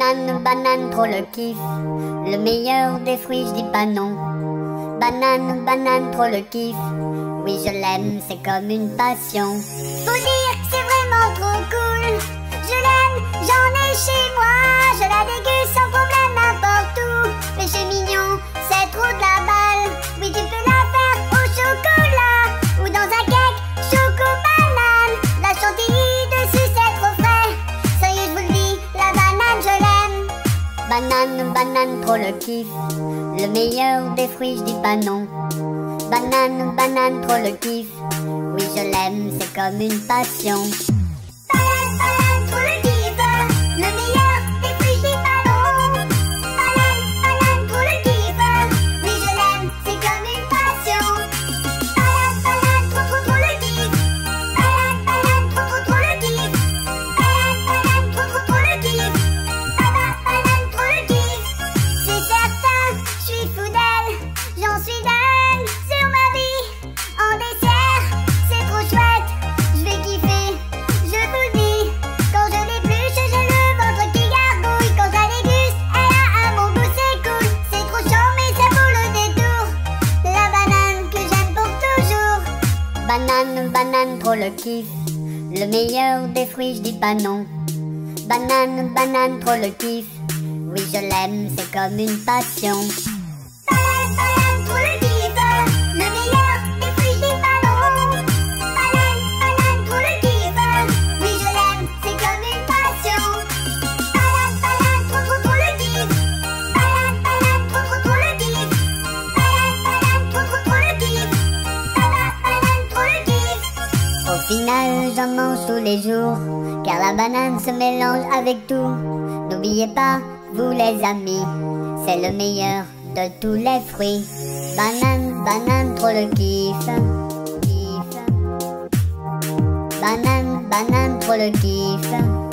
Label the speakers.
Speaker 1: Banane, banane, trop le kiff. Le meilleur des fruits, je dis pas non. Banane, banane, trop le kiff. Oui, je l'aime, c'est comme une passion.
Speaker 2: Faut dire que c'est vraiment trop cool. Je l'aime, j'en ai chez moi. Je la déguste sans problème n'importe où. Péché mignon, c'est trop de la balle. Oui, tu peux la faire au chocolat ou dans un cake choco-banane. La chantilly dessus, c'est trop frais. Sérieux, je vous le dis, la banane, je l'aime.
Speaker 1: Banane, banane, trop le kiff. Le meilleur des fruits, je dis pas non. Banane, banane, trop le kiff. Oui, je l'aime, c'est comme une passion.
Speaker 2: Banane, banane, trop le kiff. Le meilleur des fruits, je dis pas non. Banane, banane, trop le kiff. Oui, je l'aime, c'est comme une passion. Banane, banane, trop le kiff. Banane, banane, trop le kiff. Banane, banane, trop le kiff. Banane, trop le kiff. C'est certain, je suis fou d'elle. J'en suis dingue sur ma vie. En dessert, c'est trop chouette. Je vais kiffer, je vous le dis. Quand je l'épluche, j'ai le ventre qui gargouille. Quand je la déguste, elle a un bon goût, c'est cool. C'est trop chaud, mais ça vaut le détour. La banane que j'aime pour toujours.
Speaker 1: Banane, banane, trop le kiff. Le meilleur des fruits, je dis pas non. Banane, banane, trop le kiff. Oui, je l'aime, c'est comme une passion.
Speaker 2: Banane, banane, trop le kiff. Le meilleur des fruits, je dis pas non. Banane, banane, trop le kiff. Oui, je l'aime, c'est comme une passion. Banane, banane, trop le kiff. Banane, banane, trop le kiff. Banane, banane, trop le kiff. Banane, trop le kiff.
Speaker 1: Au final, j'en mange tous les jours, car la banane se mélange avec tout. N'oubliez pas, vous les amis, c'est le meilleur de tous les fruits. Banane, banane, trop le kiff. Banane, banane, trop le kiff.